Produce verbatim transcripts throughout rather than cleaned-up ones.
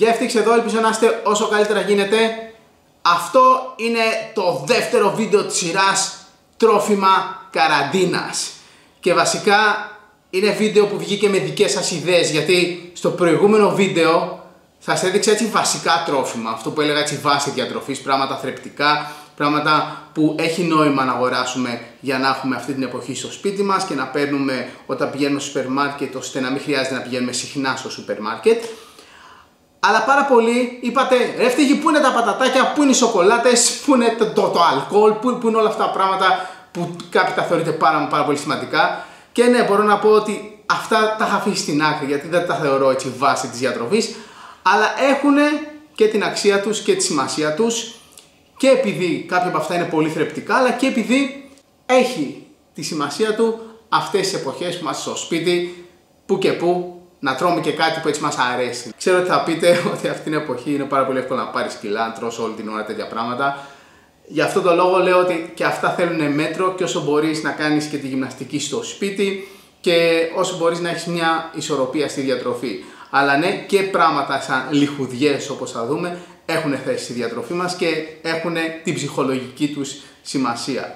Γεύτηξ εδώ, ελπίζω να είστε όσο καλύτερα γίνεται. Αυτό είναι το δεύτερο βίντεο της σειράς τρόφιμα καραντίνας. Και βασικά είναι βίντεο που βγήκε με δικές σας ιδέες, γιατί στο προηγούμενο βίντεο σας έδειξα έτσι βασικά τρόφιμα, αυτό που έλεγα έτσι βάση διατροφής, πράγματα θρεπτικά, πράγματα που έχει νόημα να αγοράσουμε για να έχουμε αυτή την εποχή στο σπίτι μας και να παίρνουμε όταν πηγαίνουμε στο σούπερ μάρκετ, ώστε να μην χρειάζεται να πηγαίνουμε συχνά στο σούπερ μάρκετ. Αλλά πάρα πολλοί είπατε, ρε Φτύχη, πού είναι τα πατατάκια, πού είναι οι σοκολάτες, πού είναι το, το, το αλκοόλ, πού, πού είναι όλα αυτά τα πράγματα που κάποιοι τα θεωρείτε πάρα, πάρα πολύ σημαντικά. Και ναι, μπορώ να πω ότι αυτά τα είχα αφήσει στην άκρη, γιατί δεν τα θεωρώ έτσι βάση της διατροφής, αλλά έχουν και την αξία τους και τη σημασία τους, και επειδή κάποια από αυτά είναι πολύ θρεπτικά, αλλά και επειδή έχει τη σημασία του αυτές τις εποχές που είμαστε στο σπίτι, που και που, να τρώμε και κάτι που έτσι μας αρέσει. Ξέρω ότι θα πείτε ότι αυτή την εποχή είναι πάρα πολύ εύκολο να πάρεις κιλά, αν τρως όλη την ώρα τέτοια πράγματα. Γι' αυτό το λόγο λέω ότι και αυτά θέλουν μέτρο, και όσο μπορείς να κάνεις και τη γυμναστική στο σπίτι και όσο μπορείς να έχεις μια ισορροπία στη διατροφή. Αλλά ναι, και πράγματα σαν λιχουδιές, όπως θα δούμε, έχουν θέση στη διατροφή μας και έχουν την ψυχολογική τους σημασία.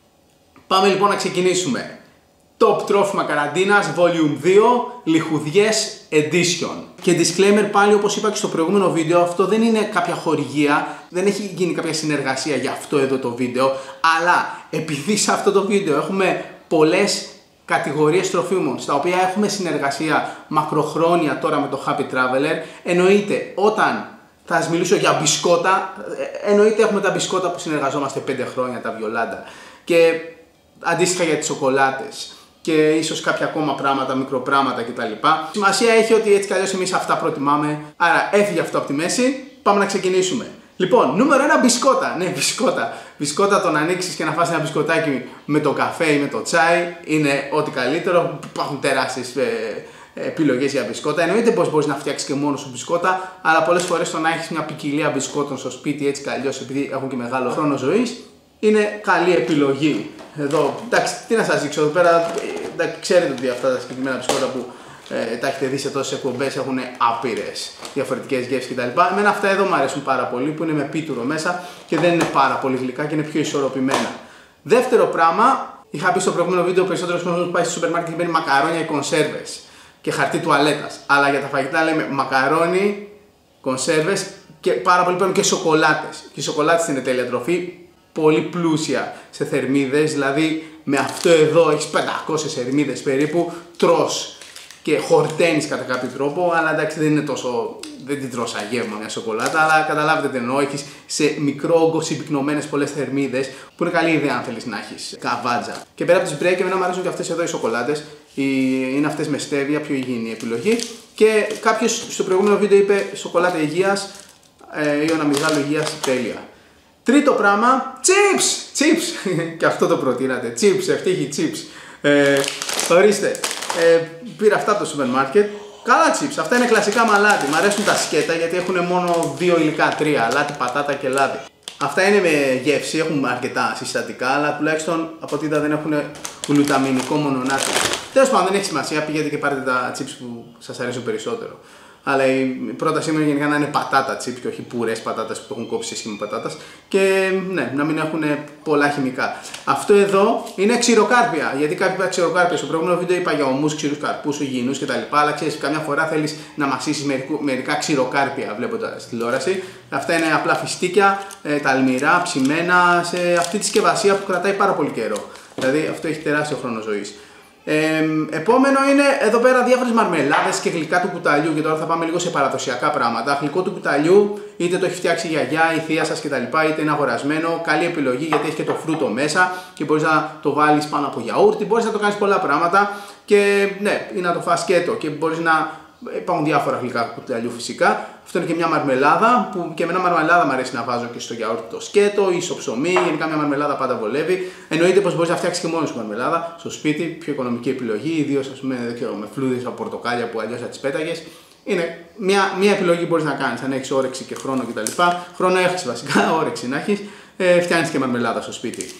Πάμε λοιπόν να ξεκινήσουμε. Top τρόφιμα καραντίνας, Volume δύο, λιχουδιές Edition. Και disclaimer πάλι, όπως είπα και στο προηγούμενο βίντεο, αυτό δεν είναι κάποια χορηγία, δεν έχει γίνει κάποια συνεργασία για αυτό εδώ το βίντεο, αλλά επειδή σε αυτό το βίντεο έχουμε πολλές κατηγορίες τροφίμων στα οποία έχουμε συνεργασία μακροχρόνια τώρα με το Happy Traveler, εννοείται όταν θα σας μιλήσω για μπισκότα, εννοείται έχουμε τα μπισκότα που συνεργαζόμαστε πέντε χρόνια, τα Βιολάντα, και αντίστοιχα για τις σοκολάτες και ίσως κάποια ακόμα πράγματα, μικροπράγματα κτλ. Σημασία έχει ότι έτσι κι αλλιώς εμείς αυτά προτιμάμε, άρα έφυγε αυτό από τη μέση, πάμε να ξεκινήσουμε. Λοιπόν, νούμερο ένα, μπισκότα. Ναι, μπισκότα. Μπισκότα, το να ανοίξεις και να φας ένα μπισκοτάκι με το καφέ ή με το τσάι είναι ό,τι καλύτερο. Υπάρχουν τεράστιες ε, επιλογές για μπισκότα. Εννοείται πως μπορείς να φτιάξεις και μόνο σου μπισκότα, αλλά πολλές φορές το να έχεις μια ποικιλία μπισκότων στο σπίτι έτσι κι αλλιώς, επειδή έχουν και μεγάλο χρόνο ζωής, είναι καλή επιλογή. Εδώ, εντάξει, τι να σας δείξω εδώ πέρα, εντάξει, ξέρετε ότι αυτά τα συγκεκριμένα μπισκότα που ε, τα έχετε δει σε τόσες εκπομπές έχουν άπειρες διαφορετικές γεύσεις κτλ. Εμένα αυτά εδώ μου αρέσουν πάρα πολύ, που είναι με πίτουρο μέσα και δεν είναι πάρα πολύ γλυκά και είναι πιο ισορροπημένα. Δεύτερο πράγμα, είχα πει στο προηγούμενο βίντεο, περισσότερος κόσμος που πάει στο σούπερ μάρκετ και παίρνει μακαρόνια ή κονσέρβες και χαρτί τουαλέτας. Αλλά για τα φαγητά λέμε μακαρόνι, κονσέρβες και πάρα πολλοί παίρνουν και σοκολάτες. Και οι σοκολάτες είναι τέλεια τροφή, πολύ πλούσια σε θερμίδες, δηλαδή με αυτό εδώ έχεις πεντακόσιες θερμίδες περίπου, τρως και χορταίνεις κατά κάποιο τρόπο, αλλά εντάξει δεν είναι τόσο, δεν την τρως αγεύμα μια σοκολάτα, αλλά καταλάβετε τι εννοώ, έχεις σε μικρό όγκο συμπυκνωμένες πολλές θερμίδες, που είναι καλή ιδέα αν θέλεις να έχεις καβάτζα. Και πέρα από τις break, εμένα μου αρέσουν και αυτές εδώ οι σοκολάτες, είναι αυτές με στέβια, πιο υγιεινή επιλογή, και κάποιος στο προηγούμενο βίντεο είπε σοκολάτα υγείας ε, ή ένα μυγδάλο υγείας, τέλεια. Τρίτο πράγμα, chips! Chips! Και αυτό το προτείνατε. Chips, ευτύχη chips. Ε, ορίστε. Ε, πήρα αυτά από το σούπερ μάρκετ. Καλά chips. Αυτά είναι κλασικά μαλάτι. Μ' αρέσουν τα σκέτα γιατί έχουν μόνο δύο υλικά, τρία. Λάτι, πατάτα και λάδι. Αυτά είναι με γεύση, έχουν αρκετά συστατικά, αλλά τουλάχιστον από ό,τι είδα δεν έχουν γλουταμινικό μονονάτι. Τέλος πάντων, δεν έχει σημασία. Πηγαίνετε και πάρετε τα chips που σας αρέσουν περισσότερο. Αλλά η πρότασή μου είναι γενικά να είναι πατάτα τσίπ και όχι πουρές πατάτας που έχουν κόψει σε σχήμα πατάτας, και ναι, να μην έχουν πολλά χημικά. Αυτό εδώ είναι ξηροκάρπια. Γιατί κάποιοι είπαν ξηροκάρπια. Στο προηγούμενο βίντεο είπα για ομούς, ξηρούς καρπούς, υγιεινούς κτλ. Αλλά ξέρεις, καμιά φορά θέλεις να μασίσεις μερικά ξηροκάρπια βλέποντας στη τηλεόραση. Αυτά είναι απλά φιστίκια, ε, τα αλμυρά, ψημένα, σε αυτή τη συσκευασία που κρατάει πάρα πολύ καιρό. Δηλαδή αυτό έχει τεράστιο χρόνο ζωής. Ε, επόμενο είναι εδώ πέρα διάφορες μαρμελάδες και γλυκά του κουταλιού. Και τώρα θα πάμε λίγο σε παραδοσιακά πράγματα. Γλυκό του κουταλιού, είτε το έχει φτιάξει η γιαγιά, η θεία σας κτλ., είτε είναι αγορασμένο. Καλή επιλογή γιατί έχει και το φρούτο μέσα και μπορείς να το βάλεις πάνω από γιαούρτι. Μπορείς να το κάνεις πολλά πράγματα και ναι, ή να το φας σκέτο και μπορείς να. Υπάρχουν διάφορα γλυκά του κουταλιού φυσικά. Αυτό είναι και μια μαρμελάδα που και εμένα μαρμελάδα μου αρέσει να βάζω και στο γιαούρτι το σκέτο ή στο ψωμί. Γενικά μια μαρμελάδα πάντα βολεύει. Εννοείται πως μπορείς να φτιάξεις και μόνος σου μαρμελάδα στο σπίτι, πιο οικονομική επιλογή, ιδίως ας πούμε με φλούδες από πορτοκάλια που αλλιώς θα τις πέταγες. Είναι μια, μια επιλογή που μπορείς να κάνεις αν έχεις όρεξη και χρόνο κτλ. Χρόνο έχεις βασικά, όρεξη να έχεις, ε, φτιάχνεις και μαρμελάδα στο σπίτι.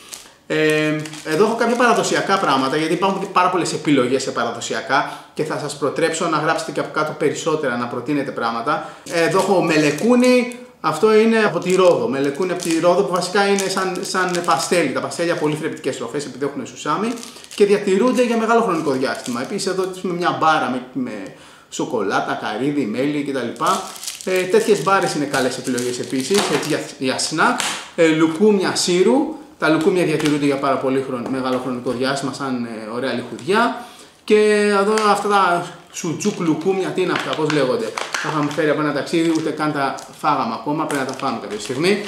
Ε, εδώ έχω κάποια παραδοσιακά πράγματα, γιατί υπάρχουν πάρα πολλές επιλογές σε παραδοσιακά και θα σας προτρέψω να γράψετε και από κάτω περισσότερα, να προτείνετε πράγματα. Εδώ έχω μελεκούνι, αυτό είναι από τη Ρόδο. Μελεκούνι από τη Ρόδο που βασικά είναι σαν, σαν παστέλι. Τα παστέλια πολύ θρεπτικές τροφές επειδή έχουν σουσάμι και διατηρούνται για μεγάλο χρονικό διάστημα. Επίσης εδώ με μια μπάρα με, με σοκολάτα, καρύδι, μέλι κτλ. Ε, τέτοιες μπάρες είναι καλές επιλογές επίσης για, για σνακ. Ε, λουκούμια σύρου. Τα λουκούμια διατηρούνται για πάρα πολύ χρονικό, μεγάλο χρονικό διάστημα σαν ε, ωραία λιχουδιά. Και εδώ αυτά τα σουτζούκ λουκούμια, τι είναι αυτά, πώς λέγονται. Τα είχαμε φέρει από ένα ταξίδι, ούτε καν τα φάγαμε ακόμα, πρέπει να τα φάμε κάποια στιγμή.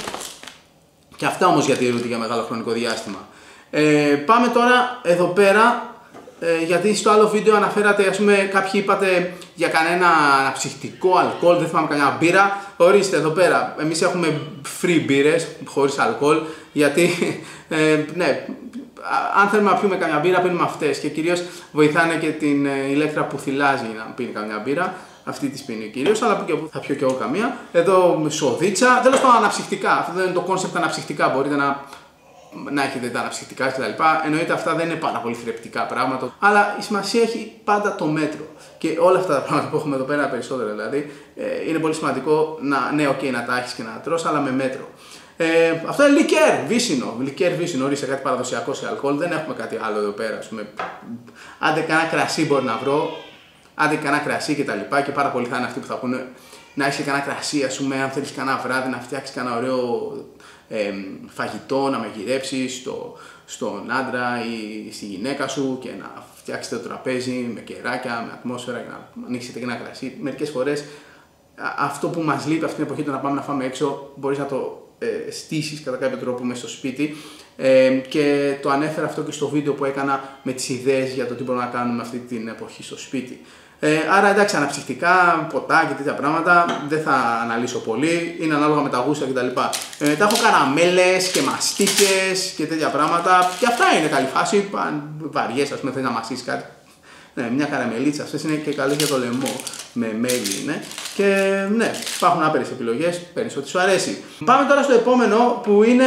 Και αυτά όμως διατηρούνται για μεγάλο χρονικό διάστημα. Ε, πάμε τώρα εδώ πέρα, ε, γιατί στο άλλο βίντεο αναφέρατε, ας πούμε, κάποιοι είπατε για κανένα αναψυκτικό, αλκοόλ, δεν θυμάμαι κανένα μπύρα. Ορίστε εδώ πέρα, εμείς έχουμε free μπύρες, χωρίς αλκοόλ, γιατί, ε, ναι, αν θέλουμε να πιούμε καμιά μπύρα, πίνουμε αυτές και κυρίως βοηθάνε και την ηλέκτρα που θυλάζει να πίνει καμιά μπύρα. Αυτή τη πίνει κυρίως, αλλά που και που θα πιω και εγώ καμία. Εδώ σοδίτσα, τέλος πάντων αναψυκτικά. Αυτό δεν είναι το κόνσεπτ αναψυκτικά. Μπορείτε να, να έχετε τα αναψυκτικά κτλ. Εννοείται αυτά δεν είναι πάρα πολύ θρεπτικά πράγματα, αλλά η σημασία έχει πάντα το μέτρο. Και όλα αυτά τα πράγματα που έχουμε εδώ πέρα περισσότερα δηλαδή, είναι πολύ σημαντικό να, ναι, okay, να τα έχεις και να τρως, αλλά με μέτρο. Ε, αυτό είναι λικέρ, βύσσινο. Λικέρ βύσσινο, ορίστε κάτι παραδοσιακό σε αλκοόλ. Δεν έχουμε κάτι άλλο εδώ πέρα. Ας πούμε. Άντε κανένα κρασί μπορεί να βρω. Άντε κανένα κρασί και τα λοιπά. Και πάρα πολλοί θα είναι αυτοί που θα πούνε να έχει κανένα κρασί, ας πούμε, αν θέλεις κανένα βράδυ να φτιάξεις κανένα ωραίο ε, φαγητό, να μαγειρέψεις στο, στον άντρα ή στη γυναίκα σου και να φτιάξετε το τραπέζι με κεράκια, με ατμόσφαιρα και να ανοίξετε και ένα κρασί. Μερικές φορές αυτό που μας λείπει αυτή την εποχή, το να πάμε να φάμε έξω, μπορείς να το ε, στήσεις κατά κάποιο τρόπο μέσα στο σπίτι. Ε, και το ανέφερα αυτό και στο βίντεο που έκανα με τις ιδέες για το τι μπορούμε να κάνουμε αυτή την εποχή στο σπίτι. Ε, άρα εντάξει, αναψυκτικά, ποτά και τέτοια πράγματα δεν θα αναλύσω πολύ, είναι ανάλογα με τα γούστα κτλ. Ε, μετά έχω καραμέλες και μαστίχες και τέτοια πράγματα και αυτά είναι καλή φάση. Αν βαριές, ας πούμε, θες να μαστίσεις κάτι. Ναι, μια καραμελίτσα, αυτές είναι και καλές για το λαιμό, με μέλι είναι. Και ναι, υπάρχουν άπειρες επιλογές, παίρνεις ό,τι σου αρέσει. Πάμε τώρα στο επόμενο που είναι,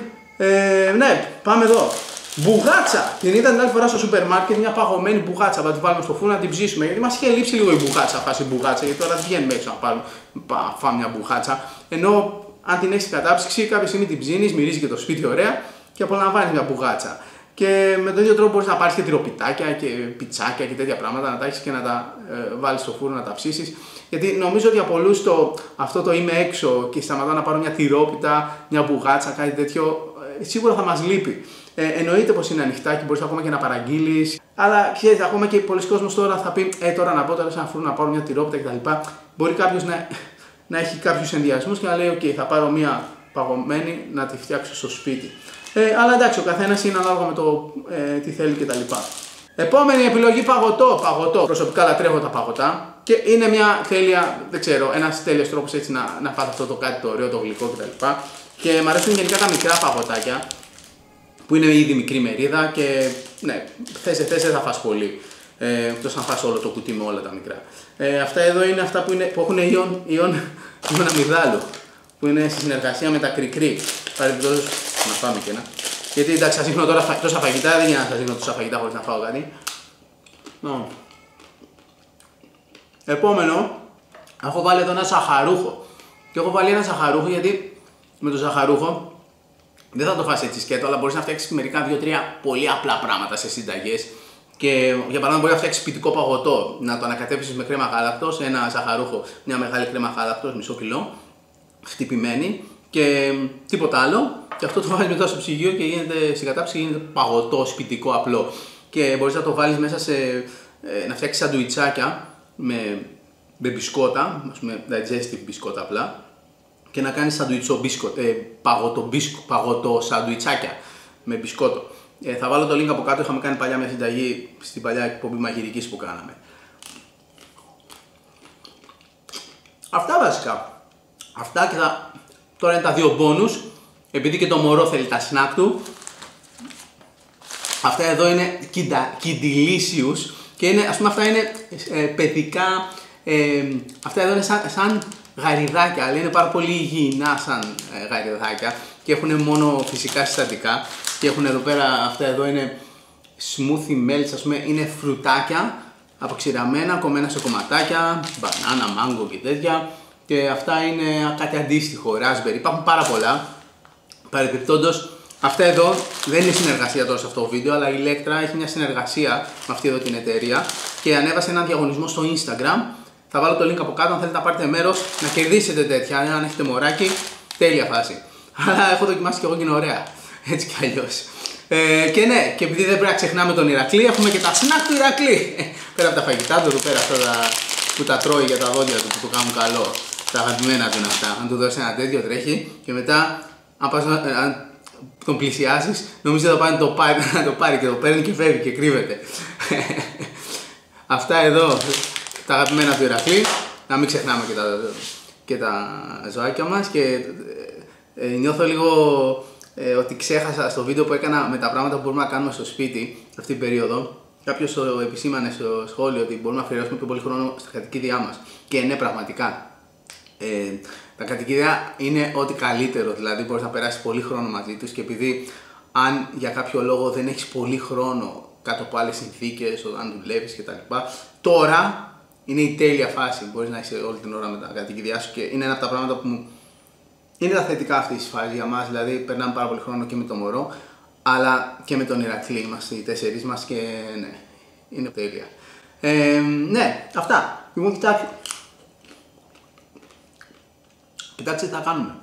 ε, ναι, πάμε εδώ. Μπουγάτσα! Την είδα την άλλη φορά στο σούπερ μάρκετ, μια παγωμένη μπουγάτσα. Θα την βάλουμε στο φούρνο να την ψήσουμε. Γιατί μας είχε λείψει λίγο η μπουγάτσα, φάση μπουγάτσα. Γιατί τώρα δεν βγαίνουμε έξω να πάρουμε, φάμε μια μπουγάτσα. Ενώ αν την έχεις κατάψυξη, κάποια στιγμή την ψήνεις, μυρίζει και το σπίτι ωραία και απολαμβάνεις μια μπουγάτσα. Και με τον ίδιο τρόπο μπορείς να πάρεις και τυροπιτάκια και πιτσάκια και τέτοια πράγματα, να τα έχεις και να τα ε, βάλεις στο φούρνο να τα ψήσεις. Γιατί νομίζω ότι για πολλούς το, αυτό το είμαι έξω και σταματάω να πάρω μια τυρόπιτα, μια μπουγάτσα, κάτι τέτοιο, ε, σίγουρα θα μας λείπει. Ε, εννοείται πως είναι ανοιχτά και μπορείς ακόμα και να παραγγείλεις. Αλλά ξέρεις, ακόμα και πολλοί κόσμος τώρα θα πει: Ε, τώρα να πω τώρα σε ένα φούρνο να πάρω μια τυρόπιτα κτλ. Μπορεί κάποιος να, να έχει κάποιους ενδιασμούς και να λέει: OK, θα πάρω μια παγωμένη να τη φτιάξω στο σπίτι. Ε, αλλά εντάξει, ο καθένας είναι ανάλογα με το ε, τι θέλει κτλ. Επόμενη επιλογή, παγωτό. Παγωτό. Προσωπικά λατρεύω τα παγωτά και είναι μια τέλεια, δεν ξέρω, ένας τέλειος τρόπος έτσι να, να φας αυτό το κάτι το ωραίο, το γλυκό κτλ. Και μου αρέσουν γενικά τα μικρά παγωτάκια που είναι ήδη μικρή μερίδα και ναι, θες δεν θες δεν θα φας πολύ. Ε, εκτός να φας όλο το κουτί με όλα τα μικρά. Ε, αυτά εδώ είναι αυτά που, είναι, που έχουν ιόν, ιόν, ιόν αμυγδάλου, που είναι στη συνεργασία με τα κρικρί. Παρεμπιπτόντως να φάμε και ένα. Γιατί εντάξει, σας δείχνω τώρα τόσα φαγητά, δεν γίνεται να σας δείχνω τόσα φαγητά χωρίς να φάω κάτι. No. Επόμενο, έχω βάλει εδώ ένα ζαχαρούχο. Και έχω βάλει ένα ζαχαρούχο γιατί με το ζαχαρούχο δεν θα το φας έτσι σκέτο, αλλά μπορείς να φτιάξεις μερικά δύο-τρία πολύ απλά πράγματα σε συνταγές. Και για παράδειγμα, μπορεί να φτιάξεις σπιτικό παγωτό, να το ανακατέψεις με κρέμα γάλακτος, ένα ζαχαρούχο, μια μεγάλη κρέμα γάλακτος, μισό κιλό, χτυπημένη και τίποτα άλλο. Και αυτό το βάζεις μετά στο ψυγείο και γίνεται, στην κατάψυξη γίνεται παγωτό, σπιτικό, απλό. Και μπορείς να το βάλεις μέσα σε, ε, να φτιάξεις σαντουιτσάκια με, με μπισκότα, ας πούμε digestive μπισκότα απλά. Και να κάνεις σαντουιτσό μπισκο, ε, παγωτο, μπισκο, παγωτο σαντουιτσάκια με μπισκότο. Ε, θα βάλω το link από κάτω, είχαμε κάνει παλιά μια συνταγή στην παλιά εκπομπή μαγειρικής που κάναμε. Αυτά βασικά. Αυτά και θα... Τώρα είναι τα δύο bonus, επειδή και το μωρό θέλει τα snack του. Αυτά εδώ είναι Kidilicious και είναι, ας πούμε αυτά είναι ε, παιδικά, ε, αυτά εδώ είναι σαν, σαν γαριδάκια, αλλά είναι πάρα πολύ υγιεινά σαν ε, γαριδάκια και έχουν μόνο φυσικά συστατικά. Και έχουν εδώ πέρα, αυτά εδώ είναι smoothie melts, ας πούμε, είναι φρουτάκια αποξηραμένα, κομμένα σε κομματάκια, μπανάνα, μάγκο και τέτοια. Και αυτά είναι κάτι αντίστοιχο, raspberry. Υπάρχουν πάρα πολλά. Παρεπιπτόντως, αυτά εδώ δεν είναι συνεργασία τώρα σε αυτό το βίντεο, αλλά η Electra έχει μια συνεργασία με αυτή εδώ την εταιρεία και ανέβασε έναν διαγωνισμό στο Instagram. Θα βάλω το link από κάτω αν θέλετε να πάρετε μέρος, να κερδίσετε τέτοια. Αν έχετε μωράκι, τέλεια φάση. Αλλά έχω δοκιμάσει και εγώ και είναι ωραία. Έτσι κι αλλιώς. Ε, και ναι, και επειδή δεν πρέπει να ξεχνάμε τον Ηρακλή, έχουμε και τα snack του Ηρακλή. Πέρα από τα φαγητά του, εδώ πέρα αυτά τα, που τα τρώει για τα δόντια του, που του κάνουν καλό. Τα αγαπημένα του είναι αυτά. Αν του δώσει ένα τέτοιο τρέχει και μετά, αν, πας, αν τον πλησιάσεις, νομίζω θα πάει να το πάρει, να το πάρει και το παίρνει και φεύγει και κρύβεται. Αυτά εδώ τα αγαπημένα του Ηρακλή. Να μην ξεχνάμε και τα, και τα ζωάκια μας. Και ε, ε, νιώθω λίγο ε, ότι ξέχασα στο βίντεο που έκανα με τα πράγματα που μπορούμε να κάνουμε στο σπίτι αυτή την περίοδο. Κάποιος το επισήμανε στο σχόλιο ότι μπορούμε να αφιερώσουμε πιο πολύ χρόνο στα κατοικίδια μας. Και ναι, πραγματικά. Ε, τα κατοικίδια είναι ό,τι καλύτερο, δηλαδή μπορείς να περάσεις πολύ χρόνο μαζί τους και επειδή αν για κάποιο λόγο δεν έχεις πολύ χρόνο κάτω από άλλες συνθήκες, όταν δουλεύεις κτλ. Τώρα είναι η τέλεια φάση, μπορείς να είσαι όλη την ώρα με τα κατοικίδια σου και είναι ένα από τα πράγματα που μου είναι τα θετικά αυτή τη φάση για μας, δηλαδή περνάμε πάρα πολύ χρόνο και με το μωρό αλλά και με τον Ηρακλή, είμαστε οι τέσσερις μας και ναι, είναι τέλεια. Ε, ναι, αυτά. Λοιπόν, κοιτάξτε. Κοιτάξτε τι θα κάνουμε.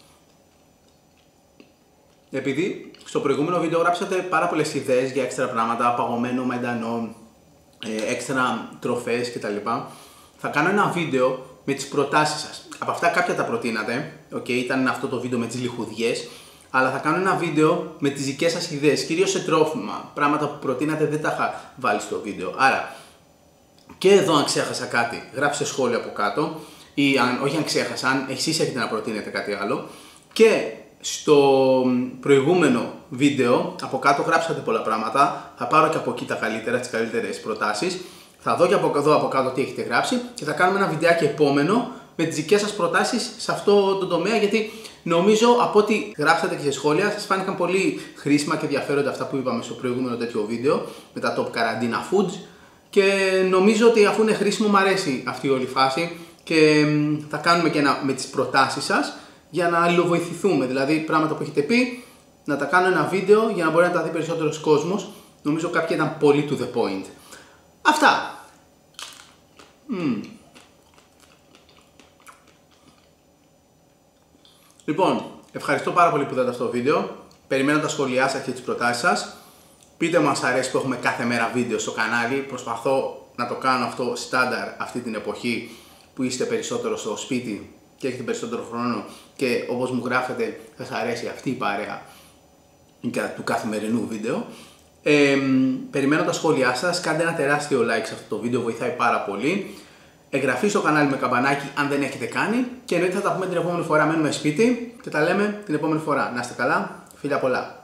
Επειδή στο προηγούμενο βίντεο γράψατε πάρα πολλές ιδέες για έξτρα πράγματα, παγωμένο μεντανό, έξτρα τροφές κτλ. Θα κάνω ένα βίντεο με τις προτάσεις σας. Από αυτά κάποια τα προτείνατε, okay, ήταν αυτό το βίντεο με τις λιχουδιές, αλλά θα κάνω ένα βίντεο με τις δικές σας ιδέες, κυρίως σε τρόφιμα, πράγματα που προτείνατε δεν τα είχα βάλει στο βίντεο. Άρα, και εδώ αν ξέχασα κάτι, γράψτε σχόλιο από κάτω. Ή αν, όχι αν ξέχασα, αν εσείς έχετε να προτείνετε κάτι άλλο. Και στο προηγούμενο βίντεο, από κάτω γράψατε πολλά πράγματα. Θα πάρω και από εκεί τα καλύτερα, τις καλύτερες προτάσεις. Θα δω και από εδώ από κάτω τι έχετε γράψει. Και θα κάνουμε ένα βιντεάκι επόμενο με τις δικές σας προτάσεις σε αυτό το τομέα. Γιατί νομίζω από ό,τι γράψατε και σε σχόλια, σας φάνηκαν πολύ χρήσιμα και ενδιαφέροντα αυτά που είπαμε στο προηγούμενο τέτοιο βίντεο με τα top καραντίνα foods. Και νομίζω ότι αφού είναι χρήσιμο, μου αρέσει αυτή η όλη φάση. Και θα κάνουμε και ένα με τις προτάσεις σας για να αλληλοβοηθηθούμε. Δηλαδή πράγματα που έχετε πει, να τα κάνω ένα βίντεο για να μπορεί να τα δει περισσότερος κόσμος. Νομίζω κάποια ήταν πολύ to the point. Αυτά. Mm. Λοιπόν, ευχαριστώ πάρα πολύ που είδατε αυτό το βίντεο. Περιμένω τα σχόλιά σας και τις προτάσεις σας. Πείτε μου αν σας αρέσει που έχουμε κάθε μέρα βίντεο στο κανάλι. Προσπαθώ να το κάνω αυτό στάνταρ αυτή την εποχή που είστε περισσότερο στο σπίτι και έχετε περισσότερο χρόνο και όπως μου γράφετε θα σας αρέσει αυτή η παρέα του καθημερινού βίντεο. Ε, περιμένω τα σχόλιά σας, κάντε ένα τεράστιο like σε αυτό το βίντεο, βοηθάει πάρα πολύ. Εγγραφή στο κανάλι με καμπανάκι αν δεν έχετε κάνει και εννοείται θα τα πούμε την επόμενη φορά, μένουμε σπίτι και τα λέμε την επόμενη φορά. Να είστε καλά, φιλιά πολλά.